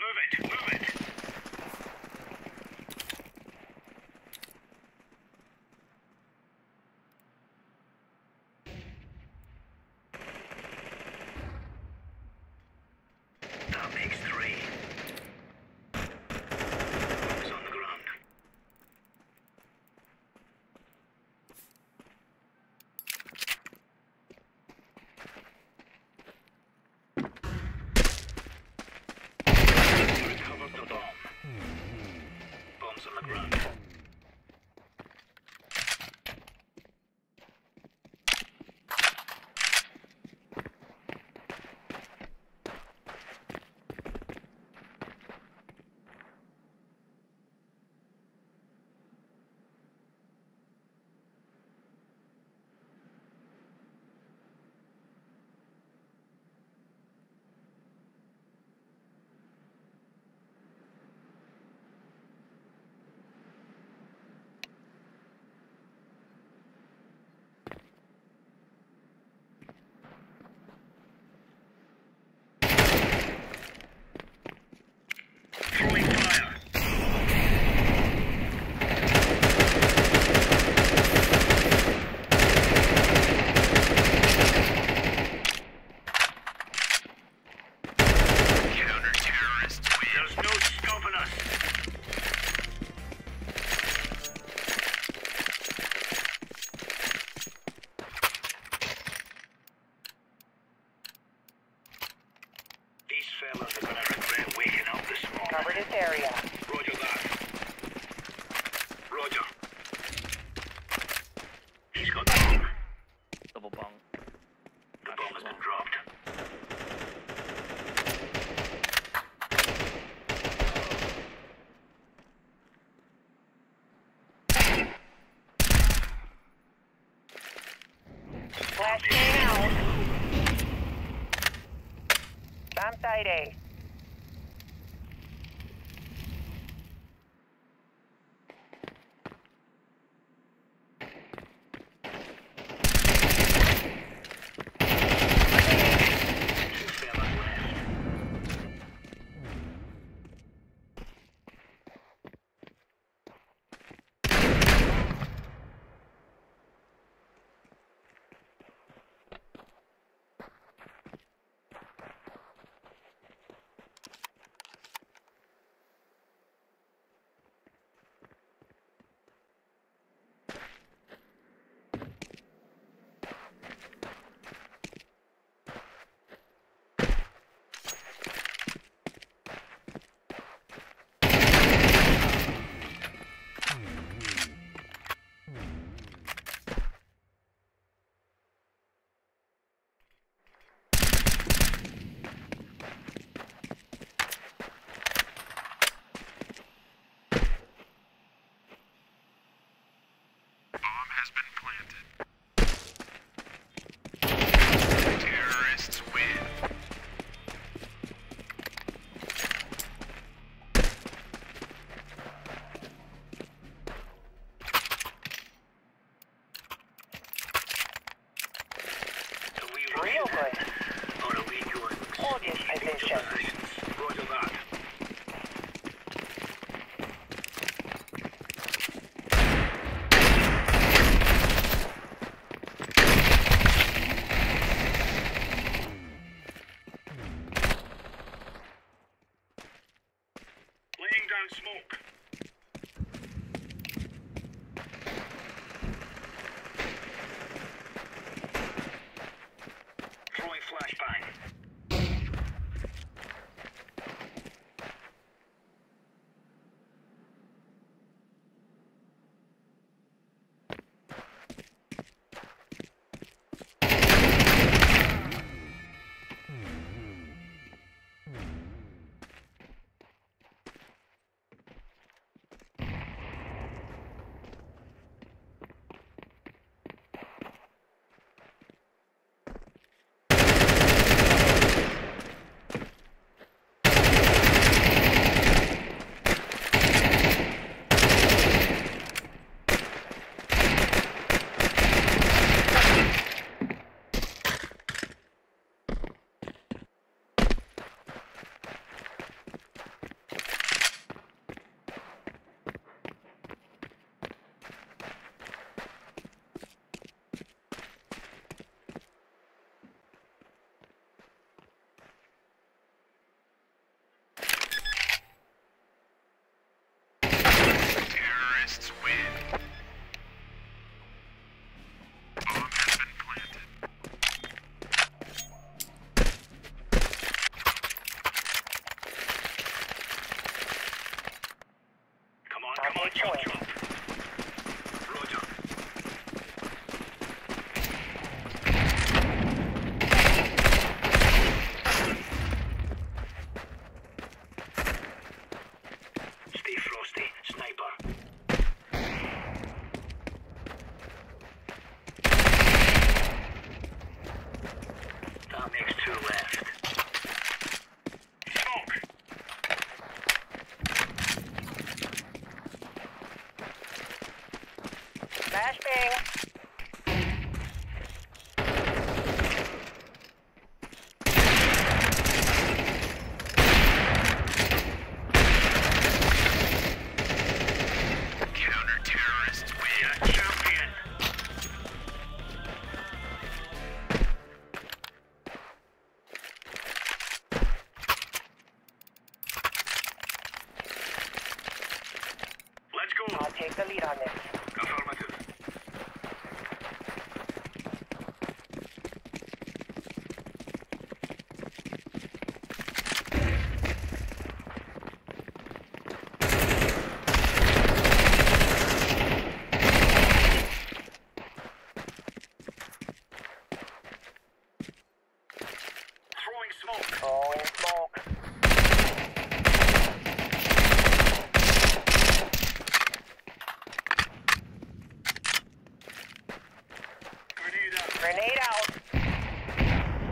Cover this area. Roger that. Roger. He's got the bomb. Double bong. The bomb has been dropped. Flash chain out. Bomb site A. Has been planted. Terrorists win. Real good. Or are we doing? Hold your position. Roger that. Laying down smoke. Throwing flashbang. take point. Roger. Stay frosty, sniper. That makes 2 left. Smoke! Flashbang. Counter-terrorists, we are champion! Let's go! I'll take the lead on this. Affirmative. Throwing smoke. Throwing smoke. Grenade out. Grenade out.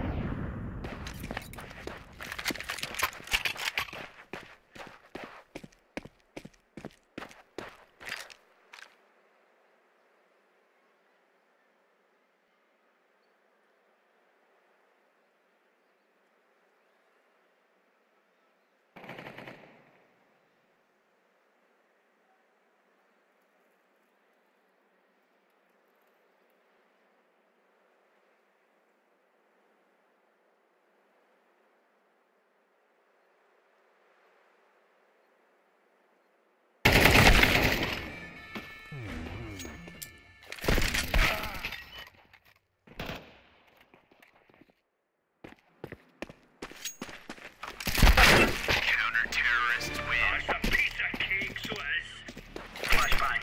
Counter-terrorists, we are some piece of cake, so it is. Flashbang.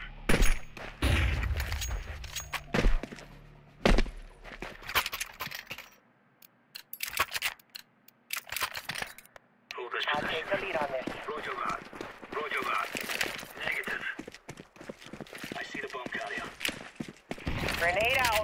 Hold this I'll position. take the lead on this. Roger that. Roger that. Negative. I see the bomb carrier. Grenade out.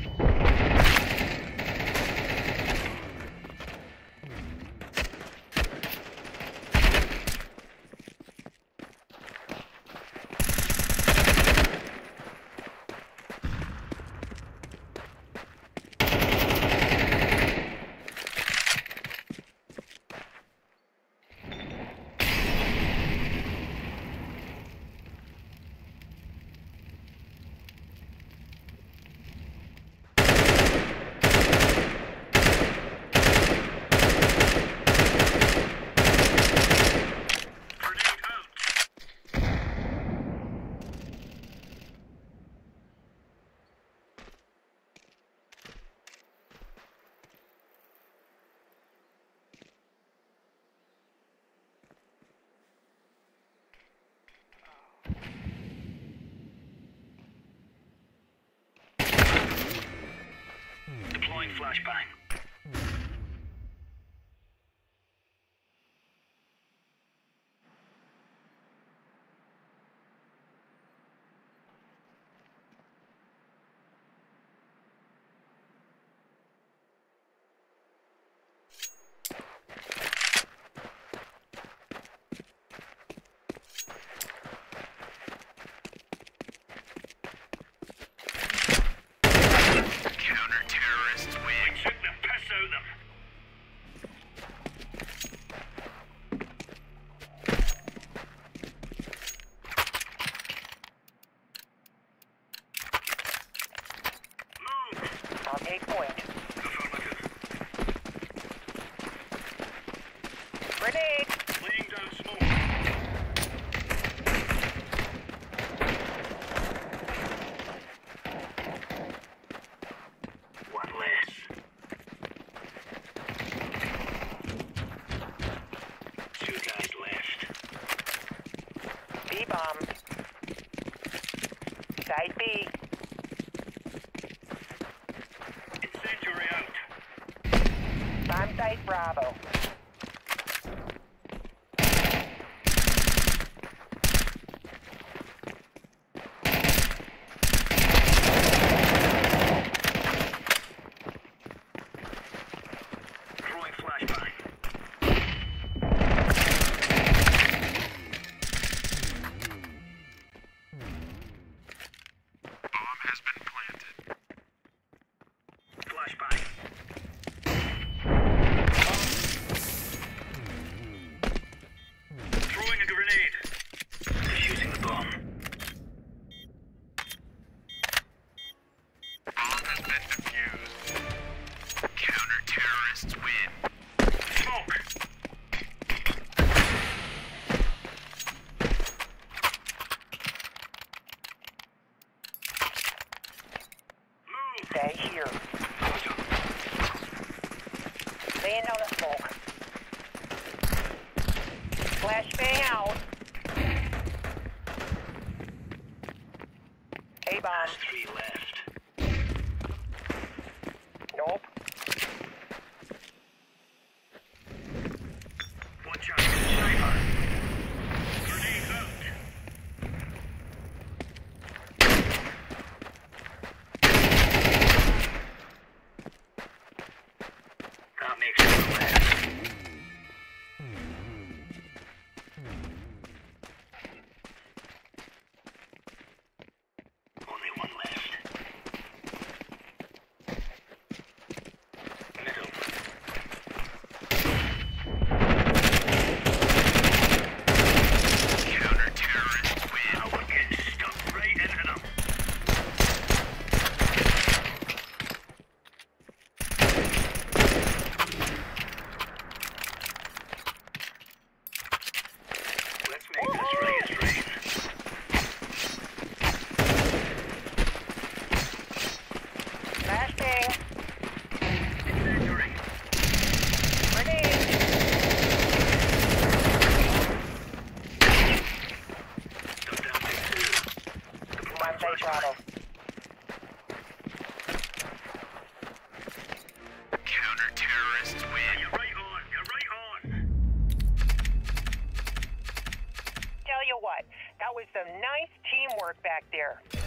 Grenade out. Deploying flashbang. Counter-terrorists, we took the piss out of them. Move. I'll take point. Affirmative. Grenade. Laying down smoke. One less. 2 guys left. B-bomb. Side B. Incendiary out. Bomb site Bravo. Throwing flashbang. Bomb has been planted. Flashbang. Throwing a grenade. Defusing the bomb. Bomb has been defused. Counter-terrorists win. Smoke. Move. Stay here. Laying down the smoke. Flashbang out. A-bomb. There's 3 left. Nope. Watch out, sniper. Grenade out. That makes 2 left. Only 1 left. Middle. Counter-terrorists win. I would get stuck right into them. Let's make this race rain. Flashbang. Incendiary. Grenade. Took down big 2. Deploying Bomb site Bravo. Counter-terrorists win. You're right on. You're right on. Tell you what, that was some nice teamwork back there.